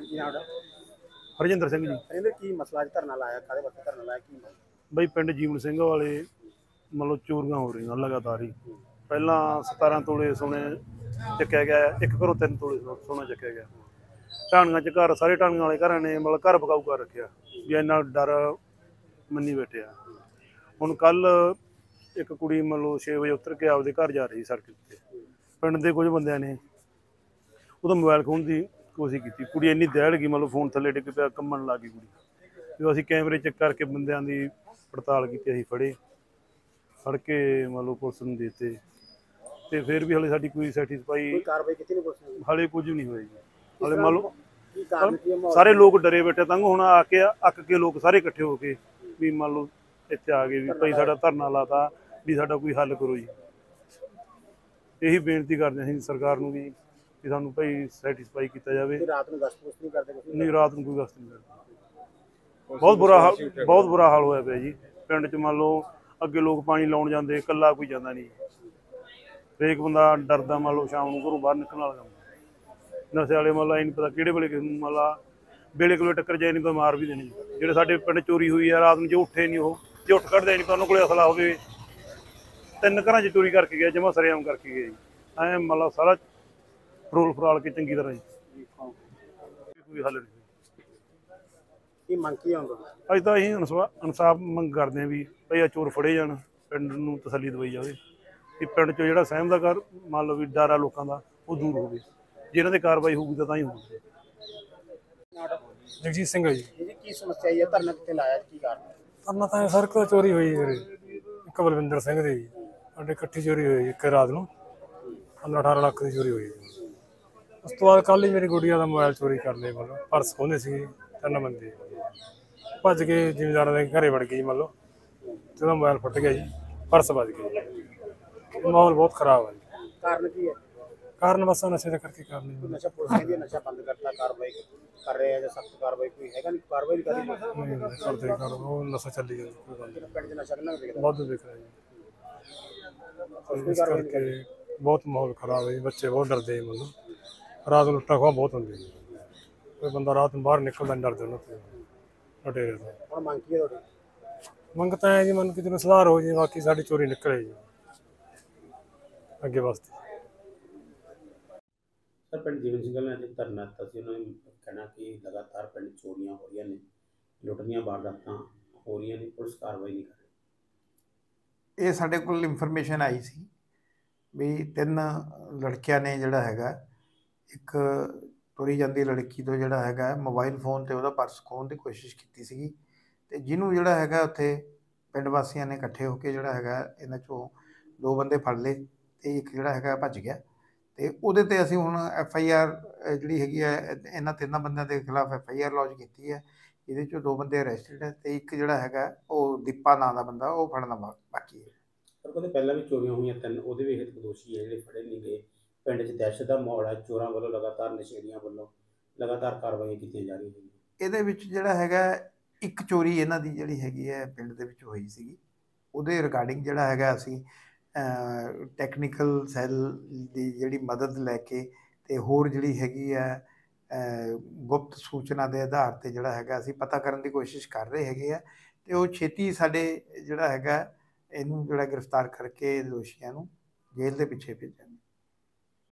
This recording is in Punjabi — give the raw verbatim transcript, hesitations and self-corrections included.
ਕੀ ਨਾਮ ਹੈ? ਹਰਜਿੰਦਰ ਸਿੰਘ ਜੀ। ਹਰਿੰਦਰ, ਕੀ ਮਸਲਾ ਅੱਜ ਧਰਨਾ ਲਾਇਆ, ਕਾਹਦੇ ਵਾਸਤੇ ਧਰਨਾ ਲਾਇਆ, ਕੀ ਮੰਗ? ਬਈ ਪਿੰਡ ਜੀਵਨ ਸਿੰਘ ਵਾਲੇ ਮਤਲਬ ਚੋਰੀਆਂ ਹੋ ਰਹੀਆਂ ਲਗਾਤਾਰ ਹੀ। ਪਹਿਲਾਂ ਸਤਾਰਾਂ ਤੋਲੇ ਸੋਨੇ ਚੱਕਿਆ ਗਿਆ, ਇੱਕ ਘਰੋਂ ਤਿੰਨ ਤੋਲੇ ਸੋਨਾ ਚੱਕਿਆ ਗਿਆ। ਢਾਣੀਆਂ 'ਚ ਘਰ, ਸਾਰੇ ਢਾਣੀਆਂ ਵਾਲੇ ਘਰਾਂ ਨੇ ਮਤਲਬ ਘਰ ਬਕਾਊ ਕਰ ਰੱਖਿਆ ਵੀ ਇੰਨਾ ਡਰ ਮੰਨੀ ਬੈਠੇ ਆ। ਹੁਣ ਕੱਲ੍ਹ ਇੱਕ ਕੁੜੀ ਮਤਲਬ ਛੇ ਵਜੇ ਉਤਰ ਕੇ ਆਪਦੇ ਘਰ ਜਾ ਰਹੀ ਸੜਕ 'ਤੇ, ਪਿੰਡ ਦੇ ਕੁਝ ਬੰਦਿਆਂ ਨੇ ਉਹਦਾ ਮੋਬਾਈਲ ਖੋਹਣ ਦੀ ਕੋਸ਼ਿਸ਼ ਕੀਤੀ। ਕੁੜੀ ਇੰਨੀ ਦਹਿੜ ਗਈ, ਮਤਲਬ ਫੋਨ ਥੱਲੇ ਡਿੱਗ ਪਿਆ, ਕੰਬਣ ਲੱਗ ਗਈ ਕੁੜੀ। ਜਦੋਂ ਅਸੀਂ ਕੈਮਰੇ ਚੈੱਕ ਕਰਕੇ ਬੰਦਿਆਂ ਦੀ ਪੜਤਾਲ ਕੀਤੀ, ਅਸੀਂ ਫੜੇ, ਫੜ ਕੇ ਮਤਲਬ ਪੁਲਿਸ ਨੂੰ ਦੇ ਦਿੱਤੇ। ਅਤੇ ਫਿਰ ਵੀ ਹਾਲੇ ਸਾਡੀ ਕੋਈ ਸੈਟਿਸਫਾਈ ਕੋਈ ਕਾਰਵਾਈ ਕੀਤੀ ਨਹੀਂ ਪੁਲਿਸ ਨੇ? ਹਾਲੇ ਕੁਝ ਨਹੀਂ ਹੋਇਆ ਜੀ। ਹਾਲੇ ਮੰਨ ਲਓ ਕੀ ਕਾਰਨ ਕੀ ਹੈ? ਸਾਰੇ ਲੋਕ ਡਰੇ ਬੈਠੇ ਤੰਗ। ਹੁਣ ਆ ਕੇ ਅੱਕ ਕੇ ਲੋਕ ਸਾਰੇ ਇਕੱਠੇ ਹੋ ਕੇ ਵੀ ਮੰਨ ਲਓ ਇੱਥੇ ਆ ਗਏ ਵੀ ਭਾਈ ਸਾਡਾ ਧਰਨਾ ਲਾਤਾ, ਵੀ ਸਾਡਾ ਕੋਈ ਹੱਲ ਕਰੋ ਜੀ। ਇਹੀ ਬੇਨਤੀ ਕਰਦੇ ਅਸੀਂ ਸਰਕਾਰ ਨੂੰ ਵੀ ਕਿ ਸਾਨੂੰ ਭਾਈ ਸੈਟਿਸਫਾਈ ਕੀਤਾ ਜਾਵੇ। ਰਾਤ ਨੂੰ ਗਸ਼ਤ ਗੁਸ਼ਤ ਨਹੀਂ ਕਰਦੇ? ਨਹੀਂ, ਰਾਤ ਨੂੰ ਕੋਈ ਗਸ਼ਤ ਨਹੀਂ ਕਰਦੇ। ਬਹੁਤ ਬੁਰਾ ਹਾਲ, ਬਹੁਤ ਬੁਰਾ ਹਾਲ ਹੋਇਆ ਪਿਆ ਜੀ ਪਿੰਡ 'ਚ। ਮੰਨ ਲਓ ਅੱਗੇ ਲੋਕ ਪਾਣੀ ਲਾਉਣ ਜਾਂਦੇ, ਇਕੱਲਾ ਕੋਈ ਜਾਂਦਾ ਨਹੀਂ। ਹਰੇਕ ਬੰਦਾ ਡਰਦਾ ਮੰਨ ਲਓ ਸ਼ਾਮ ਨੂੰ ਘਰੋਂ ਬਾਹਰ ਨਿਕਲਣ ਵਾਲਾ ਕੰਮ। ਨਸ਼ੇ ਵਾਲੇ ਮੰਨ ਲਾ ਇਹ ਨਹੀਂ ਪਤਾ ਕਿਹੜੇ ਵੇਲੇ ਕਿਸੇ ਨੂੰ ਮੰਨ ਲਾ ਵੇਲੇ ਕੋਲੇ ਟੱਕਰ ਜਾਏ, ਨਹੀਂ ਤਾਂ ਮਾਰ ਵੀ ਦੇਣੀ। ਜਿਹੜੇ ਸਾਡੇ ਪਿੰਡ ਚੋਰੀ ਹੋਈ ਆ ਰਾਤ ਨੂੰ, ਜੇ ਉੱਠੇ ਨਹੀਂ ਉਹ, ਜੇ ਉੱਠ ਕੱਢਦੇ ਨਹੀਂ ਤਾਂ ਉਹਨਾਂ ਕੋਲੇ ਅਸਲਾ ਹੋਵੇ। ਤਿੰਨ ਘਰਾਂ 'ਚ ਚੋਰੀ ਕਰਕੇ ਗਿਆ, ਜਮਾ ਸਰੇਆਮ ਕਰਕੇ ਗਿਆ ਜੀ। ਐਂ ਮੰਨ ਲਾ ਸਾਰਾ ਫਰੋਲ ਫਰਾਲ ਕੇ ਚੰਗੀ ਤਰ੍ਹਾਂ ਜੀ, ਕੋਈ ਹੱਲ ਨਹੀਂ। ਕੀ ਮੰਗ ਕੀ ਆਉਂਦਾ? ਅੱਜ ਤਾਂ ਅਸੀਂ ਇਨਸਾਫ ਮੰਗ ਕਰਦੇ ਹਾਂ ਵੀ ਭਾਈ ਆ ਚੋਰ ਫੜੇ ਜਾਣ, ਪਿੰਡ ਨੂੰ ਤਸੱਲੀ ਦਵਾਈ ਜਾਵੇ ਕਿ ਪਿੰਡ 'ਚ ਜਿਹੜਾ ਸਹਿਮ ਦਾ ਘਰ ਮੰਨ ਲਓ ਵੀ ਡਰ ਆ ਲੋਕਾਂ ਦਾ ਉਹ ਦੂਰ ਹੋਵੇ। ਜੇ ਇਹਨਾਂ 'ਤੇ ਕਾਰਵਾਈ ਹੋਊਗੀ ਤਾਂ ਤਾਂ ਹੀ ਹੋਊਗੀ। ਜਗਜੀਤ ਸਿੰਘ ਹੈ ਜੀ। ਜੀ ਕੀ ਸਮੱਸਿਆ ਹੈ? ਧਰਨਾ ਕਿੱਥੇ ਲਾਇਆ, ਕੀ ਕਾਰਨ? ਧਰਨਾ ਤਾਂ ਸੜਕ ਤੋਂ ਚੋਰੀ ਹੋਈ ਵੀਰੇ, ਇੱਕ ਬਲਵਿੰਦਰ ਸਿੰਘ ਦੀ ਸਾਡੇ ਇਕੱਠੀ ਚੋਰੀ ਹੋਈ ਇੱਕ ਰਾਤ ਨੂੰ, ਪੰਦਰਾਂ ਅਠਾਰਾਂ ਲੱਖ ਦੀ ਚੋਰੀ ਹੋਈ। ਉਸ ਤੋਂ ਬਾਅਦ ਕੱਲ੍ਹ ਹੀ ਮੇਰੀ ਗੁੱਡੀਆ ਦਾ ਮੋਬਾਈਲ ਚੋਰੀ ਕਰ ਲਏ, ਮਤਲਬ ਪਰਸ ਖੋਹਦੇ ਸੀ ਤਿੰਨ ਬੰਦੇ, ਭੱਜ ਕੇ ਜ਼ਿਮੀਂਦਾਰਾਂ ਦੇ ਘਰੇ ਵੜ ਗਏ। ਮਤਲਬ ਤੇ ਉਹਦਾ ਮੋਬਾਈਲ ਫੁੱਟ ਗਿਆ ਜੀ, ਪਰਸ ਵੱਜ ਗਿਆ। ਮਾਹੌਲ ਬਹੁਤ ਖਰਾਬ ਹੈ ਜੀ। ਕਾਰਨ ਕੀ ਹੈ? ਕਾਰਨ ਬਸ ਨਸ਼ੇ ਦਾ ਕਰਕੇ ਕਾਰਨ ਜੀ। ਨਸ਼ਾ ਪੁਲਿਸ ਕਹਿੰਦੀ ਨਸ਼ਾ ਬੰਦ ਕਰਤਾ, ਕਾਰਵਾਈ ਕਰ ਰਹੇ ਆ ਜਾਂ ਸਖਤ ਕਾਰਵਾਈ ਕੋਈ ਹੈਗਾ ਨਹੀਂ? ਕਾਰਵਾਈ ਨਹੀਂ ਕਰਦੀ ਨਹੀਂ ਕਰਦੇ ਕਰ ਉਹ ਨਸ਼ਾ ਚੱਲੀ ਗਿਆ ਕੋਈ ਗੱਲ ਨਹੀਂ। ਪਿੰਡ 'ਚ ਨਸ਼ਾ ਕਿੰਨਾ ਵਿਕਦਾ? ਵਾਧੂ ਵਿਕ ਰਿਹਾ ਜੀ। ਇਸ ਕਰਕੇ ਬਹੁਤ ਮਾਹੌਲ ਖਰਾਬ ਹੈ ਜੀ, ਬੱਚੇ ਬਹੁਤ ਡਰਦੇ ਜੀ। ਮਤਲਬ ਰਾਤ ਨੂੰ ਲੁੱਟਾਂ ਖੋਹਾਂ ਬਹੁਤ ਹੁੰਦੀ ਜੀ, ਕੋਈ ਬੰਦਾ ਰਾਤ ਨੂੰ ਬਾਹਰ ਨਿਕਲਦਾ ਨਹੀਂ, ਡਰਦੇ ਉਹਨਾਂ ਤੋਂ ਲੁਟੇਰੇ ਤੋਂ। ਹੁਣ ਮੰਗ ਕੀ ਹੈ ਤੁਹਾਡੀ? ਮੰਗ ਤਾਂ ਹੈ ਜੀ ਮੰਨ ਕੇ ਚਲੋ ਸੁਧਾਰ ਹੋ ਜੀ, ਬਾਕੀ ਸਾਡੀ ਚੋਰੀ ਨਿਕਲੇ ਜੀ ਅੱਗੇ ਵਾਸਤੇ। ਸਰ, ਪਿੰਡ ਜੀਵਨ ਸਿੰਘ ਨੇ ਅੱਜ ਧਰਨਾ ਦਿੱਤਾ ਸੀ। ਉਹਨਾਂ ਨੇ ਕਹਿਣਾ ਕਿ ਲਗਾਤਾਰ ਪਿੰਡ ਚੋਰੀਆਂ ਹੋ ਰਹੀਆਂ ਨੇ, ਲੁੱਟ ਦੀਆਂ ਵਾਰਦਾਤਾਂ ਹੋ ਰਹੀਆਂ ਨੇ, ਪੁਲਿਸ ਕਾਰਵਾਈ ਨਹੀਂ ਕਰ ਰਹੀ। ਇਹ ਸਾਡੇ ਕੋਲ ਇਨਫੋਰਮੇਸ਼ਨ ਆਈ ਸੀ ਵੀ ਤਿੰਨ ਲੜਕਿਆਂ ਨੇ ਜਿਹੜਾ ਹੈਗਾ, ਇੱਕ ਤੁਰੀ ਜਾਂਦੀ ਲੜਕੀ ਤੋਂ ਜਿਹੜਾ ਹੈਗਾ ਮੋਬਾਈਲ ਫੋਨ 'ਤੇ ਉਹਦਾ ਪਰਸ ਖੋਹਣ ਦੀ ਕੋਸ਼ਿਸ਼ ਕੀਤੀ ਸੀਗੀ, ਅਤੇ ਜਿਹਨੂੰ ਜਿਹੜਾ ਹੈਗਾ ਉੱਥੇ ਪਿੰਡ ਵਾਸੀਆਂ ਨੇ ਇਕੱਠੇ ਹੋ ਕੇ ਜਿਹੜਾ ਹੈਗਾ ਇਹਨਾਂ 'ਚੋਂ ਦੋ ਬੰਦੇ ਫੜ ਲਏ ਅਤੇ ਇੱਕ ਜਿਹੜਾ ਹੈਗਾ ਭੱਜ ਗਿਆ। ਅਤੇ ਉਹਦੇ 'ਤੇ ਅਸੀਂ ਹੁਣ ਐਫ ਆਈ ਆਰ ਜਿਹੜੀ ਹੈਗੀ ਹੈ ਇਹਨਾਂ ਤਿੰਨਾਂ ਬੰਦਿਆਂ ਦੇ ਖਿਲਾਫ ਐਫ ਆਈ ਆਰ ਲੌਂਚ ਕੀਤੀ ਹੈ। ਇਹਦੇ 'ਚੋਂ ਦੋ ਬੰਦੇ ਅਰੈਸਟਡ ਹੈ ਅਤੇ ਇੱਕ ਜਿਹੜਾ ਹੈਗਾ ਉਹ ਦੀਪਾ ਨਾਂ ਦਾ ਬੰਦਾ ਉਹ ਫੜਨਾ ਬਾਕੀ ਹੈ। ਪਰ ਕਹਿੰਦੇ ਪਹਿਲਾਂ ਵੀ ਚੋਰੀਆਂ ਹੋਈਆਂ ਤਿੰਨ, ਉਹਦੇ ਵੀ ਇਹ ਦੋਸ਼ੀ ਹੈ ਜਿਹੜੇ ਫੜੇ ਨਹੀਂ ਗਏ। ਪਿੰਡ 'ਚ ਦਹਿਸ਼ਤ ਦਾ ਮਾਹੌਲ ਹੈ, ਚੋਰਾਂ ਵੱਲੋਂ ਲਗਾਤਾਰ, ਨਸ਼ੇੜੀਆਂ ਵੱਲੋਂ ਲਗਾਤਾਰ ਕਾਰਵਾਈਆਂ ਕੀਤੀਆਂ ਜਾ ਰਹੀਆਂ। ਇਹਦੇ ਵਿੱਚ ਜਿਹੜਾ ਹੈਗਾ ਇੱਕ ਚੋਰੀ ਇਹਨਾਂ ਦੀ ਜਿਹੜੀ ਹੈਗੀ ਹੈ ਪਿੰਡ ਦੇ ਵਿੱਚ ਹੋਈ ਸੀਗੀ, ਉਹਦੇ ਰਿਗਾਰਡਿੰਗ ਜਿਹੜਾ ਹੈਗਾ ਅਸੀਂ ਟੈਕਨੀਕਲ ਸੈੱਲ ਦੀ ਜਿਹੜੀ ਮਦਦ ਲੈ ਕੇ ਅਤੇ ਹੋਰ ਜਿਹੜੀ ਹੈਗੀ ਹੈ ਗੁਪਤ ਸੂਚਨਾ ਦੇ ਆਧਾਰ 'ਤੇ ਜਿਹੜਾ ਹੈਗਾ ਅਸੀਂ ਪਤਾ ਕਰਨ ਦੀ ਕੋਸ਼ਿਸ਼ ਕਰ ਰਹੇ ਹੈਗੇ ਆ, ਅਤੇ ਉਹ ਛੇਤੀ ਸਾਡੇ ਜਿਹੜਾ ਹੈਗਾ ਇਹਨੂੰ ਜਿਹੜਾ ਗ੍ਰਿਫਤਾਰ ਕਰਕੇ ਦੋਸ਼ੀਆਂ ਨੂੰ ਜੇਲ੍ਹ ਦੇ ਪਿੱਛੇ ਭੇਜਾਂਗੇ।